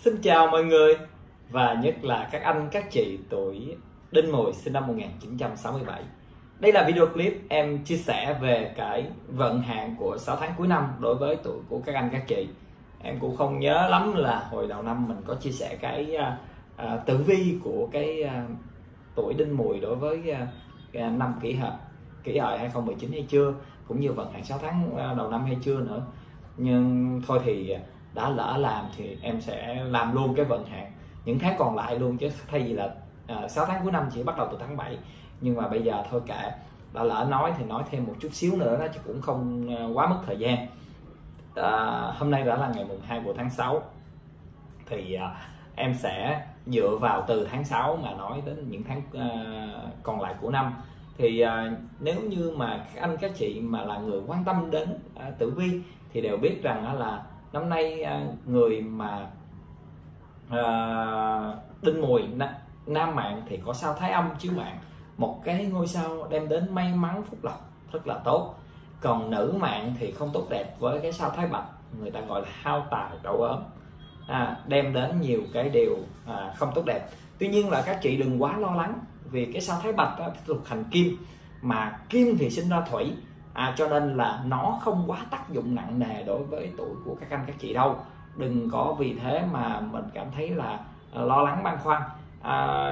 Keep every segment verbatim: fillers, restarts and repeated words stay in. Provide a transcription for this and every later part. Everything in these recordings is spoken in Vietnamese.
Xin chào mọi người, và nhất là các anh các chị tuổi Đinh Mùi sinh năm một nghìn chín trăm sáu mươi bảy. Đây là video clip em chia sẻ về cái vận hạn của sáu tháng cuối năm đối với tuổi của các anh các chị. Em cũng không nhớ lắm là hồi đầu năm mình có chia sẻ cái uh, uh, tử vi của cái uh, tuổi Đinh Mùi đối với uh, năm Kỷ Hợi Kỷ Hợi hai không một chín hay chưa, cũng như vận hạn sáu tháng uh, đầu năm hay chưa nữa. Nhưng thôi thì đã lỡ làm thì em sẽ làm luôn cái vận hạn những tháng còn lại luôn, chứ thay vì là à, sáu tháng cuối năm chỉ bắt đầu từ tháng bảy. Nhưng mà bây giờ thôi kệ, đã lỡ nói thì nói thêm một chút xíu nữa đó, chứ cũng không quá mất thời gian. À, hôm nay đã là ngày mùng hai của tháng sáu, thì à, em sẽ dựa vào từ tháng sáu mà nói đến những tháng à, còn lại của năm. Thì à, nếu như mà các anh các chị mà là người quan tâm đến à, tử vi thì đều biết rằng à, là năm nay à, người mà à, Đinh Mùi nam mạng thì có sao Thái Âm chiếu mạng, một cái ngôi sao đem đến may mắn phúc lộc rất là tốt. Còn nữ mạng thì không tốt đẹp với cái sao Thái Bạch, người ta gọi là hao tài đau ốm, à, đem đến nhiều cái điều à, không tốt đẹp. Tuy nhiên là các chị đừng quá lo lắng, vì cái sao Thái Bạch đó, thuộc hành kim, mà kim thì sinh ra thủy, à, cho nên là nó không quá tác dụng nặng nề đối với tuổi của các anh các chị đâu. Đừng có vì thế mà mình cảm thấy là lo lắng băn khoăn. à,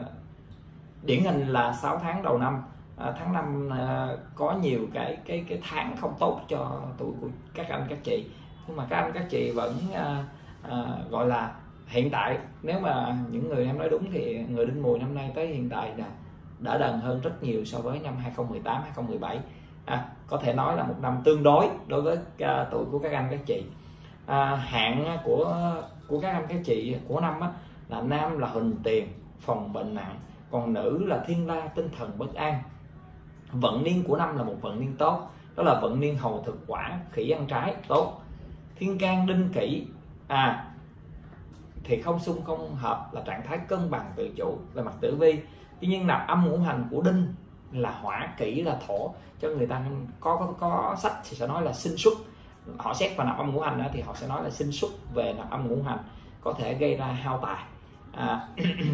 điển hình là sáu tháng đầu năm, à, tháng năm à, có nhiều cái cái cái tháng không tốt cho tuổi của các anh các chị, nhưng mà các anh các chị vẫn à, à, gọi là hiện tại, nếu mà những người em nói đúng thì người Đinh Mùi năm nay tới hiện tại là đỡ đần hơn rất nhiều so với năm hai không một tám hai không một bảy. À, có thể nói là một năm tương đối đối với uh, tuổi của các anh các chị. À, hạn của của các anh các chị của năm á, là nam là huỳnh tiền, phòng bệnh nặng, còn nữ là thiên la, tinh thần bất an. Vận niên của năm là một vận niên tốt, đó là vận niên hầu thực quả, khỉ ăn trái tốt. Thiên can đinh kỷ à thì không xung không hợp, là trạng thái cân bằng tự chủ về mặt tử vi. Tuy nhiên nạp âm ngũ hành của đinh là hỏa, kỷ là thổ, cho người ta có có, có sách thì sẽ nói là sinh xuất. Họ xét vào nạp âm ngũ hành đó, thì họ sẽ nói là sinh xuất về nạp âm ngũ hành có thể gây ra hao tài. à,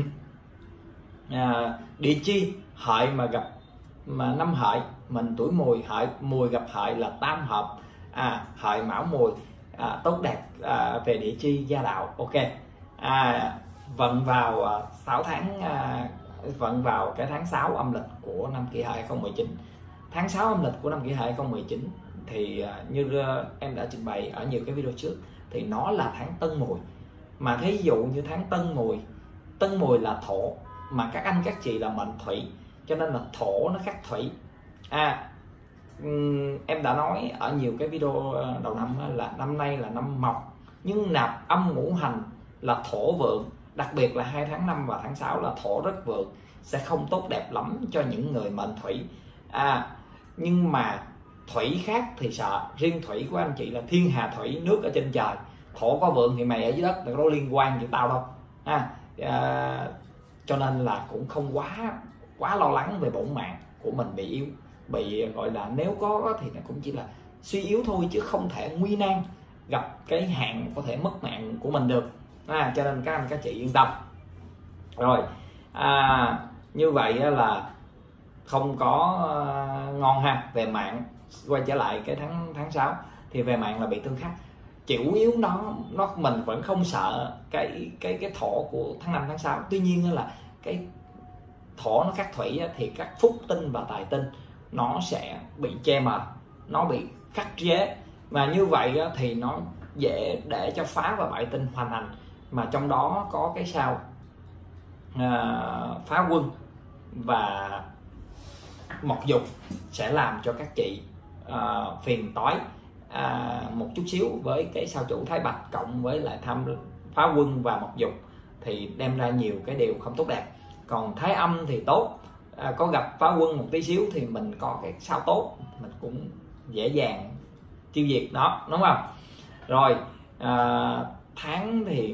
à, địa chi hợi mà gặp mà năm hợi, mình tuổi Mùi, hợi Mùi gặp hợi là tam hợp, à, hợi mão Mùi à, tốt đẹp à, về địa chi gia đạo. Ok, à, vận vào à, sáu tháng à, vận vào cái tháng sáu âm lịch của năm Kỷ Hợi hai không một chín. Tháng sáu âm lịch của năm Kỷ Hợi hai không một chín thì uh, như uh, em đã trình bày ở nhiều cái video trước, thì nó là tháng Tân Mùi. Mà thí dụ như tháng Tân Mùi, Tân Mùi là thổ, mà các anh các chị là mệnh thủy, cho nên là thổ nó khắc thủy. À, um, em đã nói ở nhiều cái video đầu năm là năm nay là năm mộc, nhưng nạp âm ngũ hành là thổ vượng, đặc biệt là hai tháng năm và tháng sáu là thổ rất vượng, sẽ không tốt đẹp lắm cho những người mệnh thủy. À, nhưng mà thủy khác thì sợ, riêng thủy của anh chị là thiên hà thủy, nước ở trên trời, thổ có vượng thì mày ở dưới đất, đừng có liên quan với tao đâu. À, à, cho nên là cũng không quá quá lo lắng về bổn mạng của mình bị yếu, bị gọi là nếu có thì nó cũng chỉ là suy yếu thôi, chứ không thể nguy nan gặp cái hạn có thể mất mạng của mình được. À, cho nên các anh các chị yên tâm. Rồi, à, như vậy là không có uh, ngon ha. Về mạng, quay trở lại cái tháng tháng sáu thì về mạng là bị tương khắc, chịu yếu nó nó mình vẫn không sợ cái cái cái thổ của tháng năm tháng sáu. Tuy nhiên là cái thổ nó khắc thủy thì các phúc tinh và tài tinh nó sẽ bị che mờ, nó bị khắc chế, mà như vậy thì nó dễ để cho phá và bại tinh hoành hành. Mà trong đó có cái sao à, phá quân và mộc dục sẽ làm cho các chị à, phiền toái à, một chút xíu với cái sao chủ Thái Bạch cộng với lại tham phá quân và mộc dục, thì đem ra nhiều cái điều không tốt đẹp. Còn Thái Âm thì tốt, à, có gặp phá quân một tí xíu thì mình có cái sao tốt, mình cũng dễ dàng tiêu diệt nó, đúng không? Rồi, à, tháng thì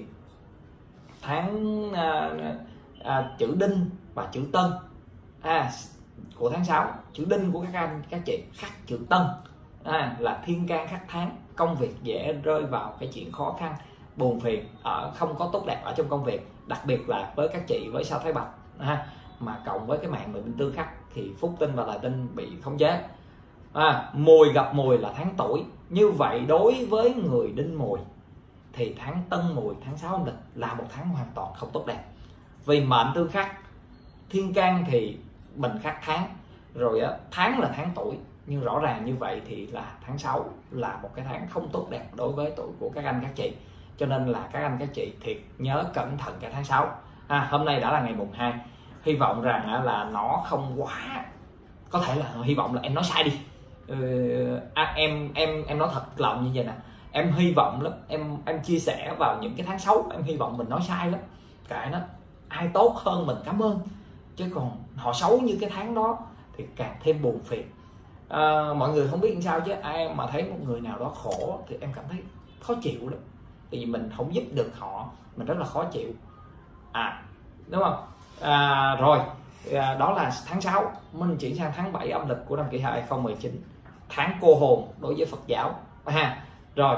tháng à, à, chữ Đinh và chữ Tân, à, của tháng sáu, chữ Đinh của các anh các chị khắc chữ Tân, à, là thiên can khắc tháng, công việc dễ rơi vào cái chuyện khó khăn, buồn phiền, ở không có tốt đẹp ở trong công việc, đặc biệt là với các chị với sao Thái Bạch ha, mà cộng với cái mạng mệnh tương khắc thì phúc tinh và tài tinh bị khống chế. À, mùi gặp mùi là tháng tuổi, như vậy đối với người đinh mùi thì tháng Tân Mùi, tháng sáu âm lịch là một tháng hoàn toàn không tốt đẹp, vì mệnh tương khắc. Thiên can thì mình khắc tháng rồi á, tháng là tháng tuổi, nhưng rõ ràng như vậy thì là tháng sáu là một cái tháng không tốt đẹp đối với tuổi của các anh các chị, cho nên là các anh các chị thiệt nhớ cẩn thận cả tháng sáu. À, hôm nay đã là ngày mùng hai, hy vọng rằng là nó không quá, có thể là hy vọng là em nói sai đi. Ừ, à, em em em nói thật lòng như vậy nè, em hy vọng lắm, em em chia sẻ vào những cái tháng xấu, em hy vọng mình nói sai lắm, kệ nó, ai tốt hơn mình cảm ơn, chứ còn họ xấu như cái tháng đó thì càng thêm buồn phiền. À, mọi người không biết làm sao chứ ai mà thấy một người nào đó khổ thì em cảm thấy khó chịu lắm, vì mình không giúp được họ, mình rất là khó chịu, à đúng không? À, rồi à, đó là tháng sáu. Mình chuyển sang tháng bảy âm lịch của năm Kỷ Hợi hai không một chín, tháng cô hồn đối với Phật giáo ha. Rồi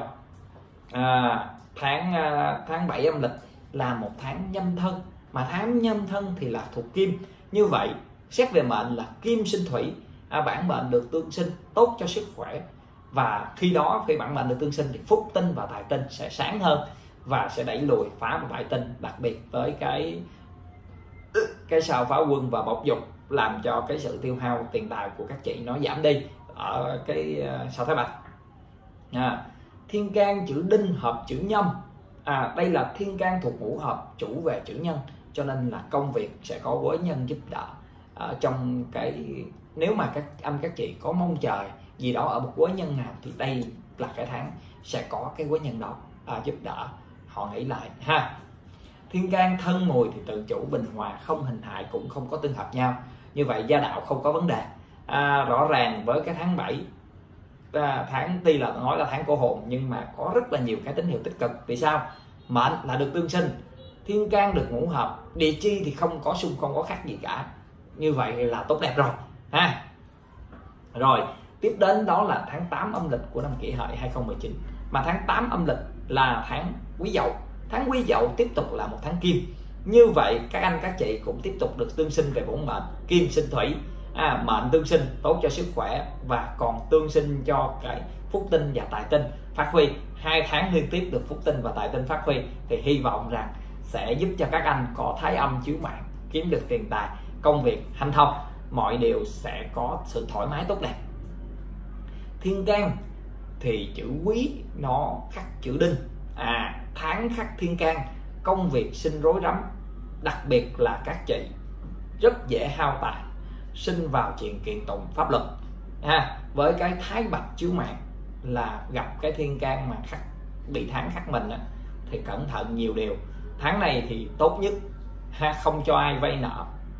à, tháng à, tháng bảy âm lịch là một tháng nhâm thân, mà tháng nhâm thân thì là thuộc kim, như vậy xét về mệnh là kim sinh thủy, à, bản mệnh được tương sinh tốt cho sức khỏe, và khi đó khi bản mệnh được tương sinh thì phúc tinh và tài tinh sẽ sáng hơn và sẽ đẩy lùi phá và bại tinh, đặc biệt với cái cái sao phá quân và bộc dục, làm cho cái sự tiêu hao tiền tài của các chị nó giảm đi ở cái uh, sao Thái Bạch. À, thiên can chữ đinh hợp chữ nhâm, à, đây là thiên can thuộc ngũ hợp chủ về chữ nhân, cho nên là công việc sẽ có quế nhân giúp đỡ. Ở trong cái nếu mà các anh các chị có mong chờ gì đó ở một quế nhân nào thì đây là cái tháng sẽ có cái quế nhân đó à, giúp đỡ họ nghĩ lại ha. Thiên can thân mùi thì tự chủ bình hòa, không hình hại cũng không có tương hợp nhau, như vậy gia đạo không có vấn đề. À, rõ ràng với cái tháng bảy, à, tháng tuy là nói là tháng cô hồn nhưng mà có rất là nhiều cái tín hiệu tích cực. Vì sao? Mệnh là được tương sinh, thiên can được ngũ hợp, địa chi thì không có xung không có khác gì cả, như vậy là tốt đẹp rồi ha. Rồi tiếp đến đó là tháng tám âm lịch của năm Kỷ Hợi hai không một chín, mà tháng tám âm lịch là tháng Quý Dậu. Tháng Quý Dậu tiếp tục là một tháng kim, như vậy các anh các chị cũng tiếp tục được tương sinh về bổn mệnh kim sinh thủy, à, mệnh tương sinh tốt cho sức khỏe và còn tương sinh cho cái phúc tinh và tài tinh phát huy. Hai tháng liên tiếp được phúc tinh và tài tinh phát huy thì hy vọng rằng sẽ giúp cho các anh có thái âm chiếu mạng, kiếm được tiền tài, công việc hanh thông, mọi điều sẽ có sự thoải mái tốt đẹp. Thiên can thì chữ quý nó khắc chữ đinh, à, tháng khắc thiên can, công việc sinh rối rắm, đặc biệt là các chị rất dễ hao tài, sinh vào chuyện kiện tụng pháp luật ha. Với cái thái bạch chiếu mạng là gặp cái thiên can mà khắc bị tháng khắc mình á, thì cẩn thận nhiều điều. Tháng này thì tốt nhất ha, không cho ai vay nợ,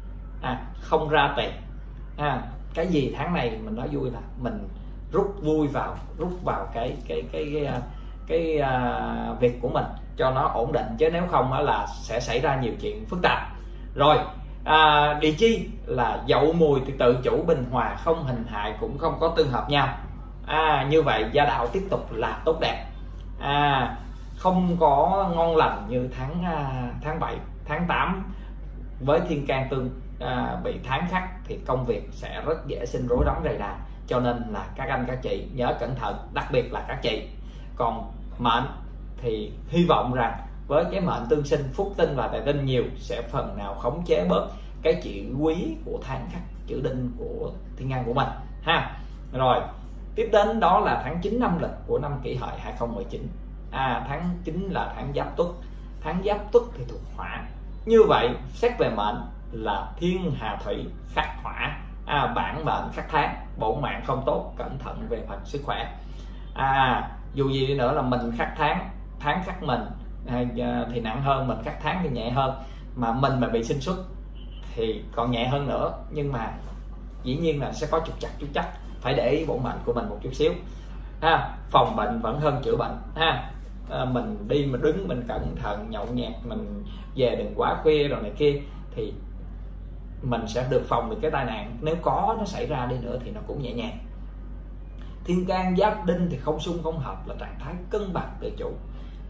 à, không ra tiền, à, cái gì tháng này mình nói vui là mình rút vui vào, rút vào cái cái cái cái, cái, cái uh, việc của mình cho nó ổn định, chứ nếu không là sẽ xảy ra nhiều chuyện phức tạp. Rồi à, địa chi là Dậu Mùi thì tự chủ bình hòa, không hình hại cũng không có tương hợp nhau, à, như vậy gia đạo tiếp tục là tốt đẹp, à, không có ngon lành như tháng uh, tháng bảy, tháng tám với thiên can tương à, bị tháng khắc thì công việc sẽ rất dễ sinh rối rắm rầy rà, cho nên là các anh các chị nhớ cẩn thận, đặc biệt là các chị. Còn mệnh thì hy vọng rằng với cái mệnh tương sinh phúc tinh và tài tinh nhiều sẽ phần nào khống chế bớt cái chữ quý của tháng khắc chữ đinh của thiên can của mình ha. Rồi tiếp đến đó là tháng chín âm lịch của năm Kỷ Hợi hai không một chín, à, tháng chín là tháng Giáp Tuất. Tháng Giáp Tuất thì thuộc hỏa, như vậy xét về mệnh là thiên hà thủy khắc hỏa, à, bản mệnh khắc tháng, bổn mạng không tốt, cẩn thận về phần sức khỏe. À, dù gì đi nữa là mình khắc tháng, tháng khắc mình thì nặng hơn, mình khắc tháng thì nhẹ hơn, mà mình mà bị sinh xuất thì còn nhẹ hơn nữa, nhưng mà dĩ nhiên là sẽ có trục trặc chút chắc, phải để ý bổn mệnh của mình một chút xíu ha. Phòng bệnh vẫn hơn chữa bệnh ha. À, mình đi mình đứng mình cẩn thận, nhậu nhẹt mình về đừng quá khuya rồi này kia thì mình sẽ được phòng được cái tai nạn, nếu có nó xảy ra đi nữa thì nó cũng nhẹ nhàng. Thiên can Giáp Đinh thì không xung không hợp, là trạng thái cân bằng tự chủ,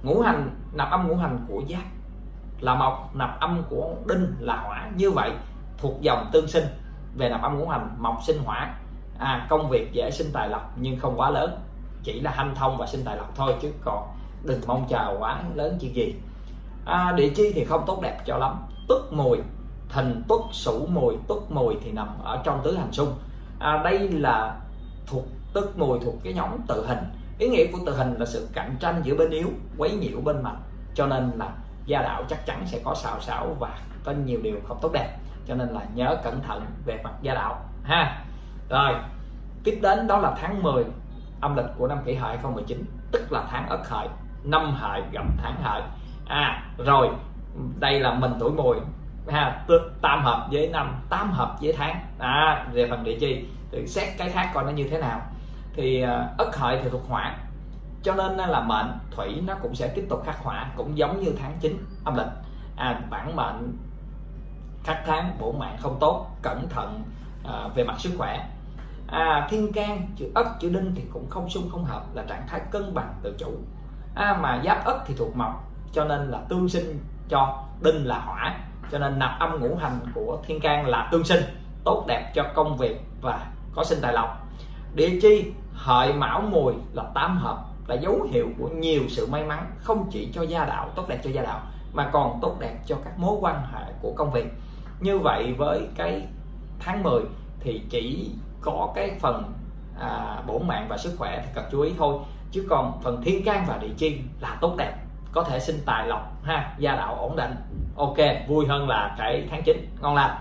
ngũ hành nạp âm ngũ hành của Giáp là Mộc, nạp âm của Đinh là Hỏa, như vậy thuộc dòng tương sinh. Về nạp âm ngũ hành, Mộc sinh Hỏa, à, công việc dễ sinh tài lộc nhưng không quá lớn, chỉ là hanh thông và sinh tài lộc thôi, chứ còn đừng mong chờ quá lớn chuyện gì. À, địa chi thì không tốt đẹp cho lắm. Tuất Mùi, Thìn Tuất Sửu Mùi. Tuất Mùi thì nằm ở trong tứ hành xung. À, đây là thuộc Tuất Mùi thuộc cái nhóm tự hình. Ý nghĩa của tự hình là sự cạnh tranh giữa bên yếu, quấy nhiễu bên mạnh, cho nên là gia đạo chắc chắn sẽ có xào xáo và có nhiều điều không tốt đẹp, cho nên là nhớ cẩn thận về mặt gia đạo ha. Rồi tiếp đến đó là tháng mười âm lịch của năm Kỷ Hợi hai không một chín, tức là tháng Ất Hợi, năm Hợi gặp tháng Hợi. À rồi đây là mình tuổi Mùi ha, tam hợp với năm, tám hợp với tháng. À, về phần địa chi thì xét cái khác coi nó như thế nào. Thì uh, Ất Hợi thì thuộc Hỏa, cho nên là mệnh thủy nó cũng sẽ tiếp tục khắc hỏa, cũng giống như tháng chín âm lịch. À, bản mệnh khắc tháng, bổn mạng không tốt, cẩn thận uh, về mặt sức khỏe. À, thiên can chữ Ất chữ Đinh thì cũng không xung không hợp, là trạng thái cân bằng tự chủ. À, mà Giáp Ất thì thuộc Mộc, cho nên là tương sinh cho Đinh là Hỏa, cho nên nạp âm ngũ hành của thiên can là tương sinh, tốt đẹp cho công việc và có sinh tài lộc. Địa chi Hợi Mão Mùi là tam hợp, là dấu hiệu của nhiều sự may mắn, không chỉ cho gia đạo, tốt đẹp cho gia đạo, mà còn tốt đẹp cho các mối quan hệ của công việc. Như vậy với cái tháng mười thì chỉ có cái phần à, bổn mạng và sức khỏe thì cần chú ý thôi, chứ còn phần thiên can và địa chi là tốt đẹp, có thể sinh tài lộc ha, gia đạo ổn định, ok, vui hơn là cái tháng chín, ngon lành.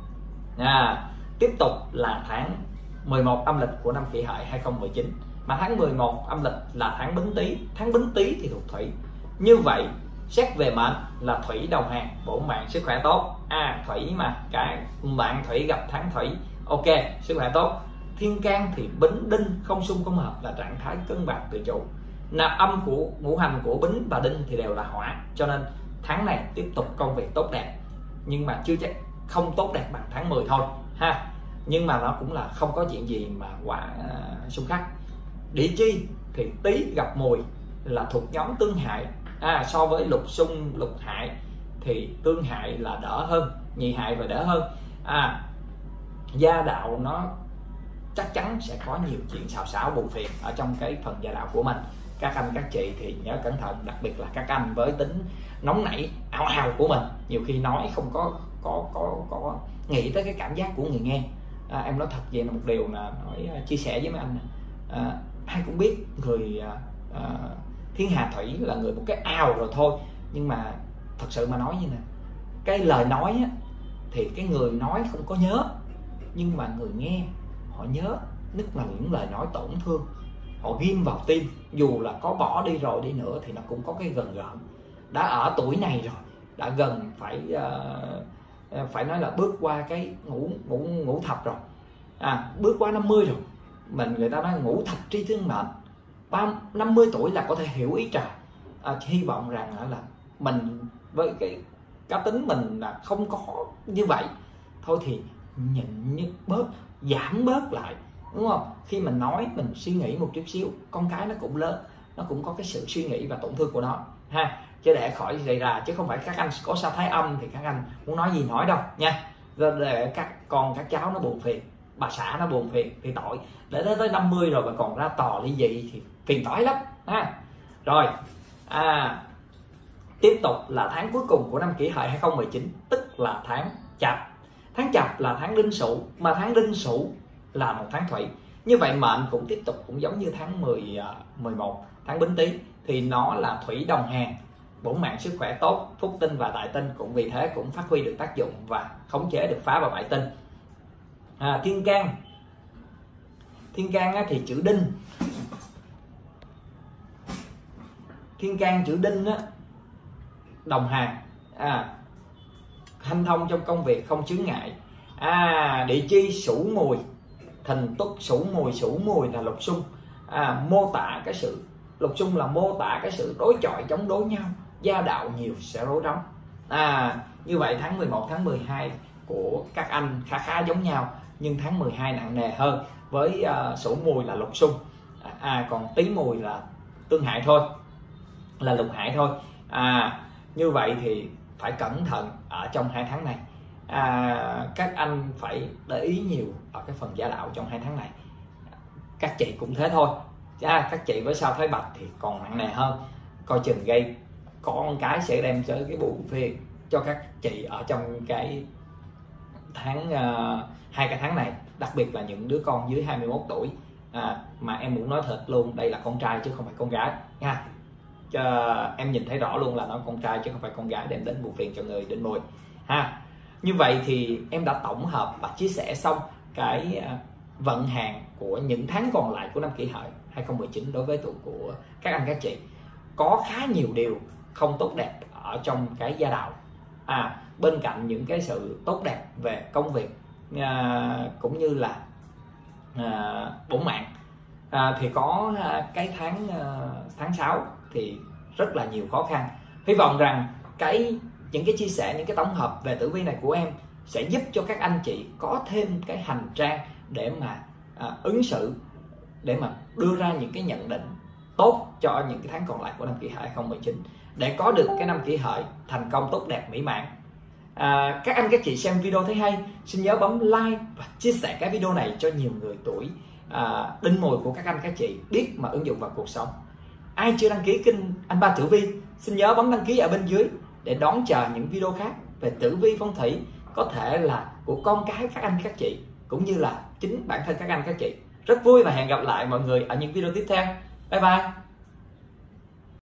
À, tiếp tục là tháng mười một âm lịch của năm Kỷ Hợi hai không một chín, mà tháng mười một âm lịch là tháng Bính Tý. Tháng Bính Tý thì thuộc thủy, như vậy xét về mệnh là thủy đầu hàng, bổn mạng sức khỏe tốt. À, thủy mà, cái bạn thủy gặp tháng thủy, ok, sức khỏe tốt. Thiên can thì Bính Đinh không xung không hợp, là trạng thái cân bằng tự chủ. Nạp âm của ngũ hành của Bính và Đinh thì đều là Hỏa, cho nên tháng này tiếp tục công việc tốt đẹp, nhưng mà chưa chắc không tốt đẹp bằng tháng mười thôi ha, nhưng mà nó cũng là không có chuyện gì mà quả uh, xung khắc. Địa chi thì Tý gặp Mùi là thuộc nhóm tương hại. À, so với lục xung lục hại thì tương hại là đỡ hơn, nhị hại và đỡ hơn. À, gia đạo nó chắc chắn sẽ có nhiều chuyện xào xáo buồn phiền ở trong cái phần gia đạo của mình. Các anh các chị thì nhớ cẩn thận, đặc biệt là các anh với tính nóng nảy ào ào của mình, nhiều khi nói không có có có có nghĩ tới cái cảm giác của người nghe. À, em nói thật về là một điều là nói chia sẻ với mấy anh, à, ai cũng biết người à, à, thiên hà thủy là người một cái ào rồi thôi, nhưng mà thật sự mà nói như nè, cái lời nói á, thì cái người nói không có nhớ, nhưng mà người nghe họ nhớ, nhất là những lời nói tổn thương, họ ghim vào tim, dù là có bỏ đi rồi đi nữa thì nó cũng có cái gần gợn. Đã ở tuổi này rồi, đã gần phải uh, phải nói là bước qua cái ngũ ngũ ngũ thập rồi, à, bước qua năm mươi rồi, mình người ta nói ngũ thập tri thiên mệnh, ba năm mươi tuổi là có thể hiểu ý trời. À, hy vọng rằng là mình với cái cá tính mình là không có như vậy thôi, thì nhịn như bớt, giảm bớt lại, đúng không? Khi mình nói mình suy nghĩ một chút xíu, con cái nó cũng lớn, nó cũng có cái sự suy nghĩ và tổn thương của nó ha, chứ để khỏi gây ra, chứ không phải các anh có sao thái âm thì các anh muốn nói gì nói đâu nha, để các con các cháu nó buồn phiền, bà xã nó buồn phiền thì tội, để tới năm mươi rồi mà còn ra tò ly dị thì phiền toái lắm ha. Rồi, à, tiếp tục là tháng cuối cùng của năm Kỷ Hợi hai không một chín, tức là tháng Chạp. Tháng Chạp là tháng Đinh Sửu, mà tháng Đinh Sửu là một tháng thủy, như vậy mệnh cũng tiếp tục cũng giống như tháng mười, mười một tháng Bính Tý, thì nó là thủy đồng hàng, bổn mạng sức khỏe tốt, phúc tinh và đại tinh cũng vì thế cũng phát huy được tác dụng và khống chế được phá và bại tinh. À, thiên can thiên can thì chữ Đinh, thiên can chữ Đinh á, đồng hàng, à, hanh thông trong công việc, không chướng ngại. À, địa chi Sửu Mùi, Thìn Tuất Sửu Mùi, Sửu Mùi là lục xung, à, mô tả cái sự lục xung là mô tả cái sự đối chọi chống đối nhau, gia đạo nhiều sẽ rối rắm. À, như vậy tháng mười một, tháng mười hai của các anh khá khá giống nhau, nhưng tháng mười hai nặng nề hơn, với uh, Sửu Mùi là lục xung, à, còn Tý Mùi là tương hại thôi. là lục hải thôi. À, như vậy thì phải cẩn thận ở trong hai tháng này. À, các anh phải để ý nhiều ở cái phần gia đạo trong hai tháng này. Các chị cũng thế thôi. À, các chị với sao Thái Bạch thì còn nặng nề hơn, coi chừng gây con cái sẽ đem tới cái buồn phiền cho các chị ở trong cái tháng uh, hai cái tháng này, đặc biệt là những đứa con dưới hai mươi mốt tuổi. À, mà em muốn nói thật luôn, đây là con trai chứ không phải con gái nha. Cho em nhìn thấy rõ luôn là nó con trai chứ không phải con gái đem đến buồn phiền cho người đinh mùi ha. Như vậy thì em đã tổng hợp và chia sẻ xong cái uh, vận hạn của những tháng còn lại của năm Kỷ Hợi hai không một chín đối với tuổi của các anh các chị. Có khá nhiều điều không tốt đẹp ở trong cái gia đạo. À, bên cạnh những cái sự tốt đẹp về công việc à, cũng như là à, bổn mạng, à, thì có à, cái tháng à, tháng sáu thì rất là nhiều khó khăn. Hy vọng rằng cái những cái chia sẻ, những cái tổng hợp về tử vi này của em sẽ giúp cho các anh chị có thêm cái hành trang để mà à, ứng xử, để mà đưa ra những cái nhận định tốt cho những cái tháng còn lại của năm Kỷ Hợi hai không một chín, để có được cái năm Kỷ Hợi thành công tốt đẹp mỹ mãn. À, các anh các chị xem video thấy hay, xin nhớ bấm like và chia sẻ cái video này cho nhiều người tuổi à, đinh mùi của các anh các chị biết mà ứng dụng vào cuộc sống. Ai chưa đăng ký kênh Anh Ba Tử Vi, xin nhớ bấm đăng ký ở bên dưới để đón chờ những video khác về tử vi phong thủy, có thể là của con cái các anh các chị cũng như là chính bản thân các anh các chị. Rất vui và hẹn gặp lại mọi người ở những video tiếp theo. Bye bye.